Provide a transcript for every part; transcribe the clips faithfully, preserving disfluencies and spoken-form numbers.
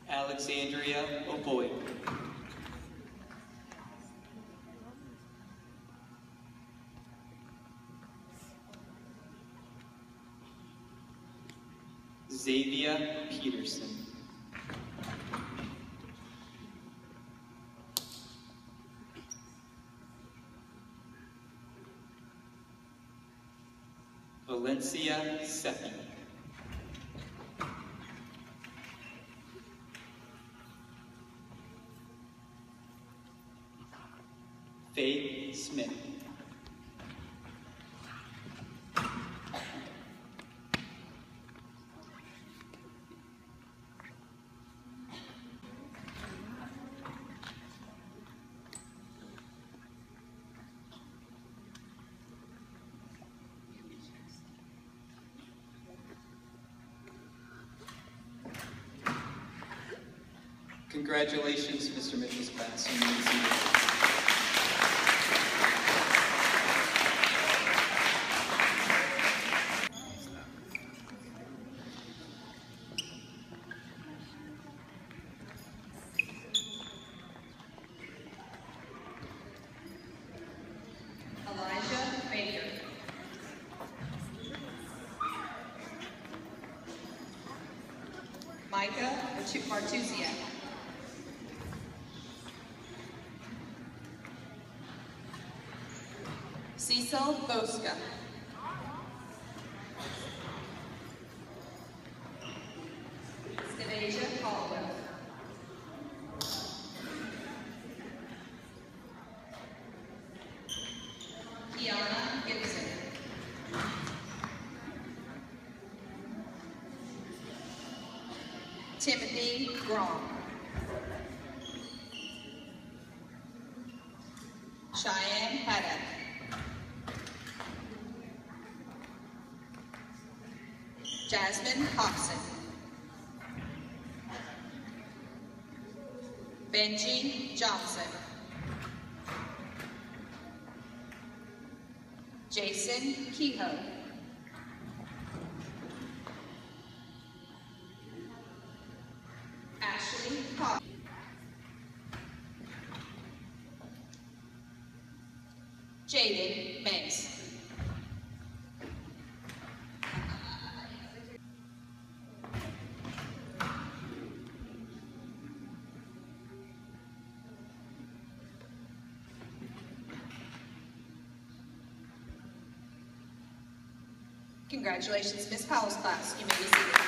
Alexandria O'Boy. Xavier Peterson. Valencia Seppi. Faith Smith. Congratulations, Mister Mitchell's class. You may be seated. Elijah Baker. Micah Martuzia. Cecil Bosca. Stavasia Caldwell. Kiana Gibson. Timothy Grom. Cheyenne Haddock. Jasmine Hobson. Benji Johnson. Jason Kehoe. Ashley Cox. Jaden Mays. Congratulations, Miz Powell's class. You may be seated.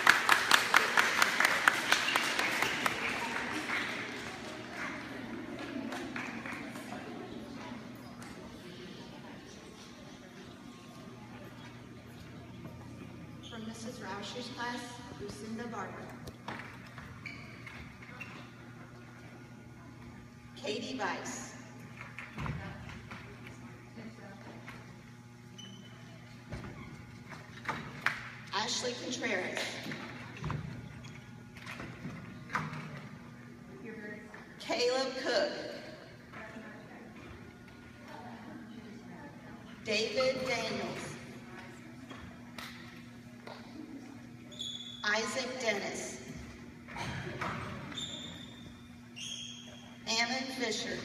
From Missus Rauscher's class, Lucinda Barber. Katie Weiss. Ashley Contreras. Caleb Cook. David Daniels. Isaac Dennis. Ammon Fisher.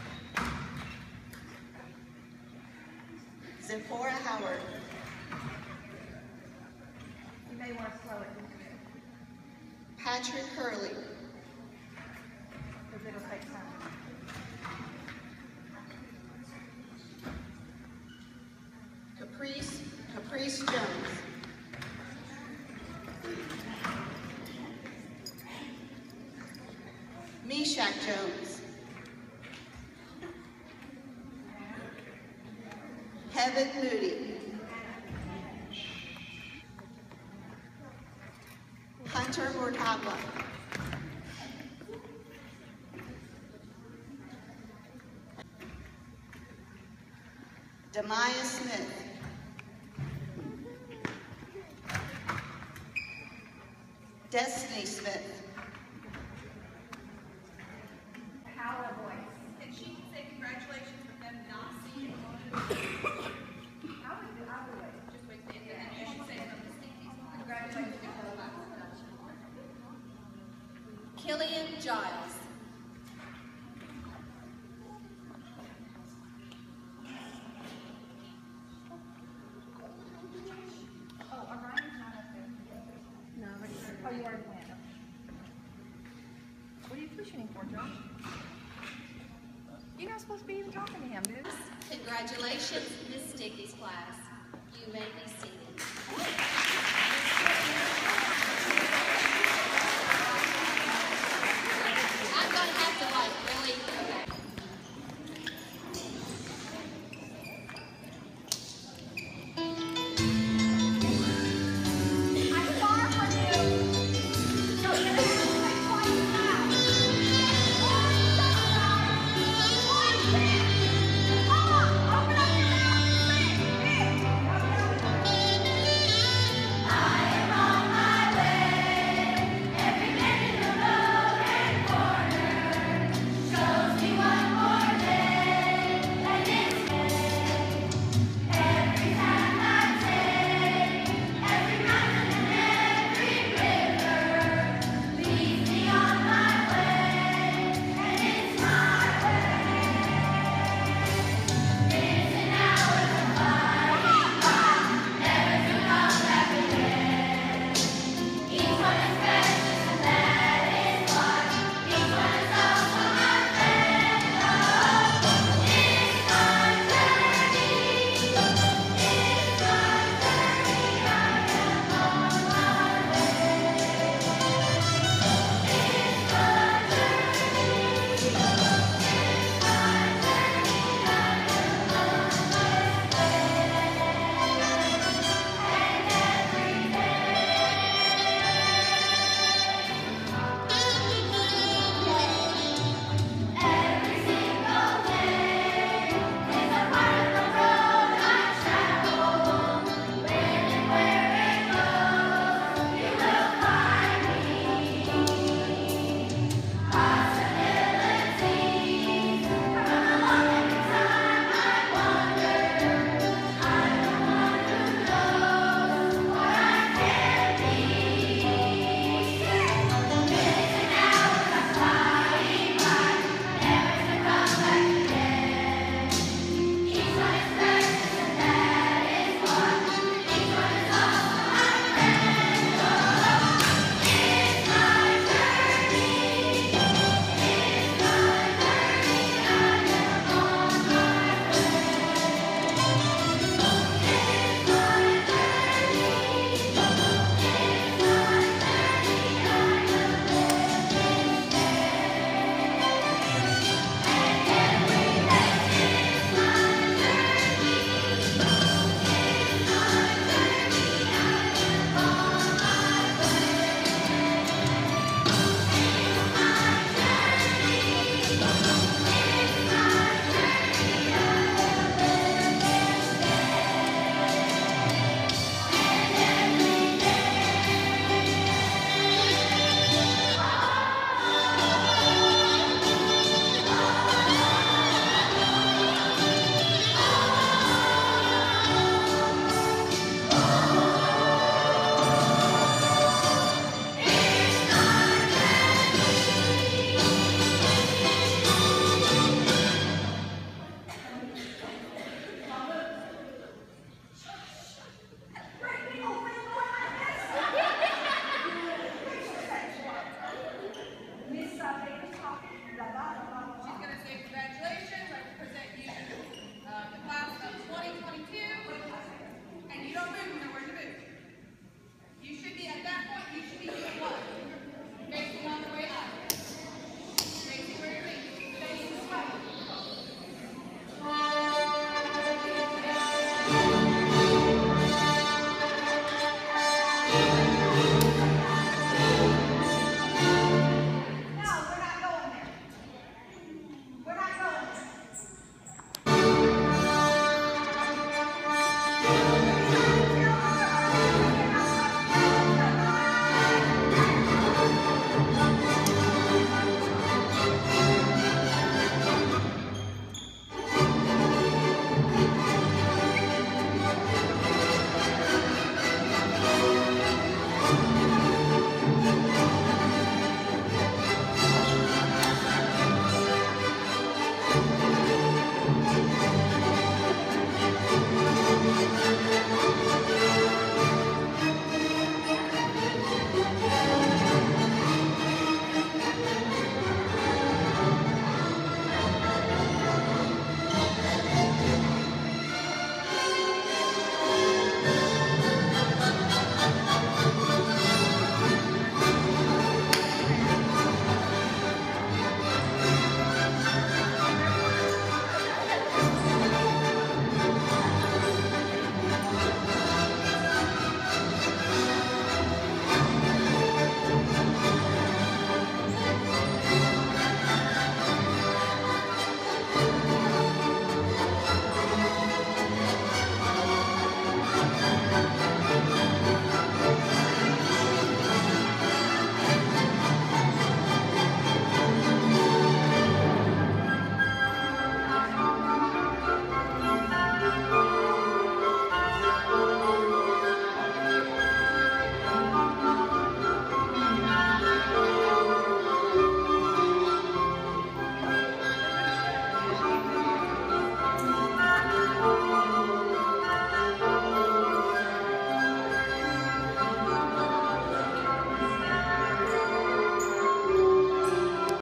Zipporah Howard. You may want to slow it Patrick Hurley. because it'll take time. Caprice, Caprice Jones. Meshach Jones. Heaven Moody. Hunter Mortabla. Demaya Smith. Destiny Smith. Paola Boyce. And she can say congratulations for them not seeing it. I would do, I would wait. Just wait, and then you should say something. Congratulations. Congratulations to Paola. Killian Giles. Oh, Orion's not up there. No, what is Oh, you already went. Okay. What are you pushing for, Josh? You're not supposed to be even talking to him, dude. Congratulations, Miss Stiggy's class. You may be seated.